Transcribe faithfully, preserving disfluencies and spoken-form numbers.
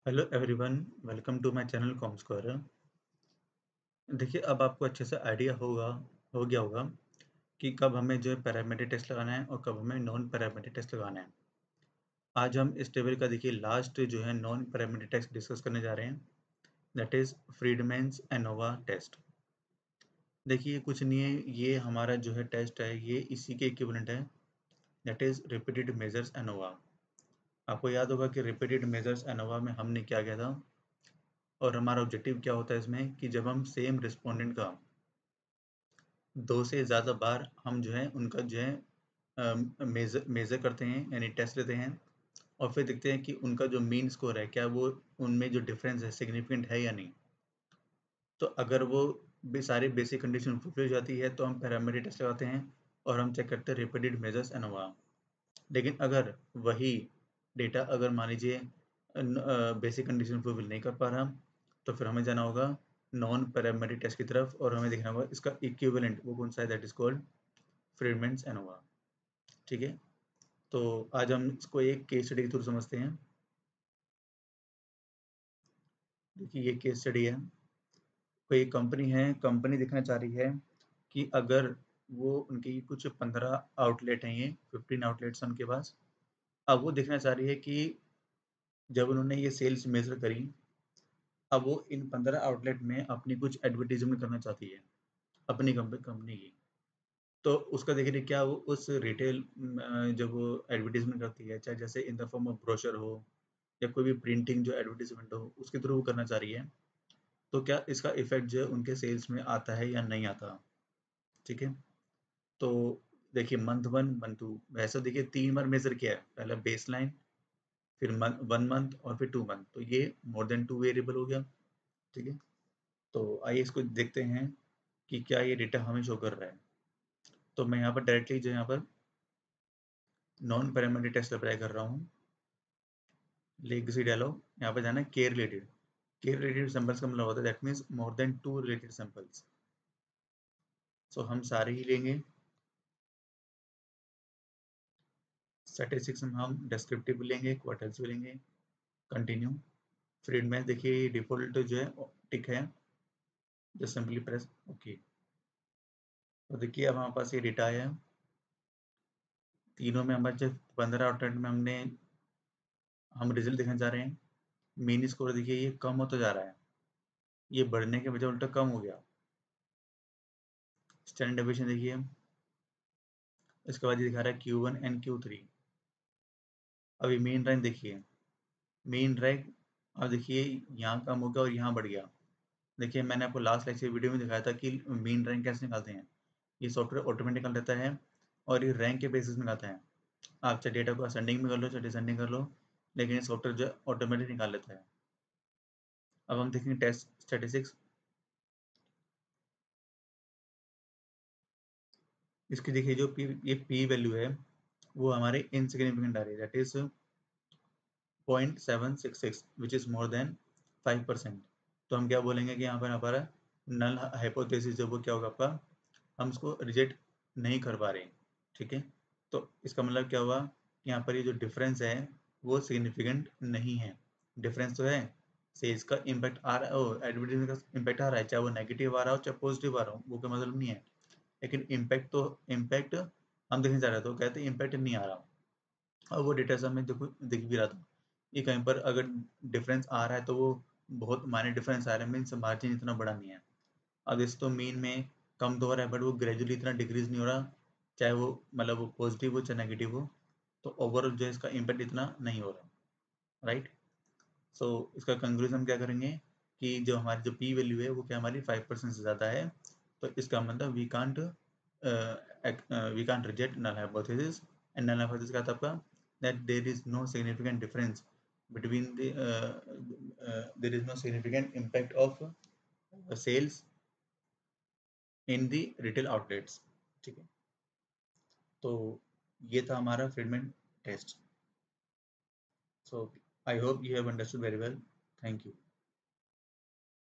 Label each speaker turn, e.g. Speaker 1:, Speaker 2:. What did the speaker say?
Speaker 1: Hello everyone, welcome to my channel ComSquare. देखिए, अब आपको अच्छे से आइडिया होगा हो गया होगा कि कब हमें जो है पैरामीटर टेस्ट लगाना है और कब हमें नॉन पैरामीटर टेस्ट लगाना है। आज हम इस टेबल का देखिए लास्ट जो है नॉन पैरामीटर टेस्ट डिस्कस करने जा रहे हैं, that is Friedman's ANOVA test. देखिए कुछ नहीं है, ये हमारा जो है टेस्ट है ये इसी के इक्विवेलेंट है, that is repeated measures ANOVA. आपको याद होगा कि रिपीटेड मेजर्स एनोवा में हमने क्या किया था और हमारा ऑब्जेक्टिव क्या होता है इसमें कि जब हम सेम रिस्पोंडेंट का दो से ज़्यादा बार हम जो है उनका जो है मेज़र मेज़र करते हैं, यानी टेस्ट लेते हैं और फिर देखते हैं कि उनका जो मीन स्कोर है क्या वो उनमें जो डिफरेंस है सिग्निफिकेंट है या नहीं। तो अगर वो भी सारी बेसिक कंडीशन फुलफिल हो जाती है तो हम पैरामीटर टेस्ट लगाते हैं और हम चेक करते हैं रिपीटेड मेजर्स एनोवा। लेकिन अगर वही डेटा अगर मान लीजिए बेसिक कंडीशन फुलफिल नहीं कर पा रहा तो फिर हमें जाना होगा नॉन पैरामीटर टेस्ट की तरफ और हमें देखना होगा इसका इक्विवेलेंट वो कौन सा है, that is called Friedman's ANOVA. ठीक है, तो आज हम इसको एक केस स्टडी के थ्रू समझते हैं। देखिए ये केस स्टडी है, कोई कंपनी है, कंपनी दिखना चाह रही है कि अगर वो उनकी कुछ पंद्रह आउटलेट हैं, ये फिफ्टीन आउटलेट्स हैं उनके पास। अब वो देखना चाह रही है कि जब उन्होंने ये सेल्स मेजर करी, अब वो इन पंद्रह आउटलेट में अपनी कुछ एडवर्टीजमेंट करना चाहती है अपनी कंपनी की। तो उसका देखिए क्या वो उस रिटेल जब वो एडवर्टीजमेंट करती है, चाहे जैसे in the form of brochure हो या कोई भी प्रिंटिंग जो एडवर्टीजमेंट हो उसके थ्रू वो करना चाह रही है, तो क्या इसका इफेक्ट जो है उनके सेल्स में आता है या नहीं आता। ठीक है, तो देखिए मंथ वन मंथ टू वैसे देखिए तीन बार मेजर किया है, पहला बेस लाइन, फिर वन मंथ और फिर टू मंथ, तो ये मोर देन टू वेरिएबल हो गया। ठीक है, तो आइए इसको देखते हैं कि क्या ये डेटा हमें शो कर रहा है। तो मैं यहाँ पर डायरेक्टली जो यहाँ पर नॉन पैरामीटर टेस्ट अप्लाई कर रहा हूँ। लेगेसी डायलॉग, यहाँ पर जाना है care related. Care related samples का मतलब होता है that means more than two related samples. So हम सारे ही लेंगे। स्टैटिस्टिक्स में हम डिस्क्रिप्टिव भी लेंगे, क्वार्टल्स भी लेंगे। कंटिन्यू। फ्रीड में देखिए डिफॉल्ट जो है टिक है, जस्ट सिंपली प्रेस ओके। तो देखिए अब हमारे पास ये डेटा आया है, तीनों में हमारे जब पंद्रह आउटलेट में हमने हम रिजल्ट देखना चाह रहे हैं। मीन स्कोर देखिए ये कम होता जा रहा है, ये बढ़ने के बजाय उल्टा कम हो गया। स्टैंडर्ड डेविएशन देखिए, इसके बाद ये दिखा रहा है Q one and Q three. अभी मेन रैंक देखिए, मेन रैंक अब देखिए यहाँ कम हो गया और यहाँ बढ़ गया। देखिए मैंने आपको लास्ट लेक्चर वीडियो में दिखाया था कि मेन रैंक कैसे निकालते हैं। ये सॉफ्टवेयर ऑटोमेटिक निकाल देता है और ये रैंक के बेसिस में निकालता है। आप चाहे डेटा को असेंडिंग में कर लो चाहे डिसेंडिंग कर लो, लेकिन ये सॉफ्टवेयर जो है ऑटोमेटिक निकाल लेता है। अब हम देखेंगे टेस्ट स्टैटिस्टिक्स। इसकी देखिए जो पी ये पी वैल्यू है वो हमारे इनसिग्निफिकेंट आ रही है, that is point seven six six which is more than five percent. तो हम क्या बोलेंगे कि यहाँ पर हमारा नल हाइपोथेसिस जो वो क्या होगा आपका, हम उसको रिजेक्ट नहीं कर पा रहे। ठीक है, तो इसका मतलब क्या हुआ कि यहाँ पर ये जो डिफरेंस है वो सिग्निफिकेंट नहीं है। डिफरेंस तो है, सेल्स का इम्पैक्ट आ रहा है, एडवर्टीजमेंट का इम्पैक्ट आ रहा है, चाहे वो नेगेटिव आ रहा हो चाहे पॉजिटिव आ रहा हो, वो कोई मतलब नहीं है। लेकिन इम्पैक्ट तो इम्पैक्ट हम देखने जा रहे थे तो कहते हैं इम्पैक्ट नहीं आ रहा, और वो डेटा सब में देखो दिख भी रहा था। ये कहीं पर अगर डिफरेंस आ रहा है तो वो बहुत माइनर डिफरेंस आ रहा है, मीन्स मार्जिन इतना बड़ा नहीं है। अब इस तो मीन में कम तो हो रहा है बट वो ग्रेजुअली इतना डिक्रीज नहीं हो रहा, चाहे वो मतलब वो पॉजिटिव हो चाहे नेगेटिव हो, तो ओवरऑल जो है इसका इम्पैक्ट इतना नहीं हो रहा। राइट, सो इसका कंक्लूजन क्या करेंगे कि जो हमारी जो पी वैल्यू है वो क्या हमारी फाइव परसेंट से ज़्यादा है, तो इसका मतलब we can't we can't reject null hypothesis. And null hypothesis का था आपका that there is no significant difference between the uh, uh, there is no significant impact of uh, sales in the retail outlets। ठीक है, तो ये था हमारा Friedman test. So I hope you have understood very well. Thank you.